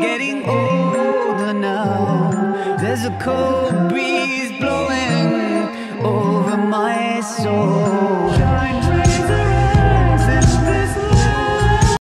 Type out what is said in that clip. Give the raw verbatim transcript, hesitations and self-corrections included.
getting older now. There's a cold breeze blowing over my soul.